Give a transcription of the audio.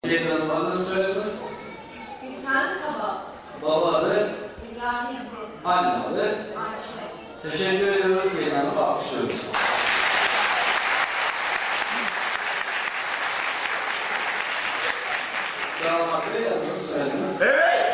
Gelin Hanım adını soyadınız? Gülten Kaba. Baba adı? İbrahim. Anne adı? Ayşe. Teşekkür ediyoruz. Gelin Hanım'ı alkışlıyoruz. Damat Bey adını soyadınız? Evet!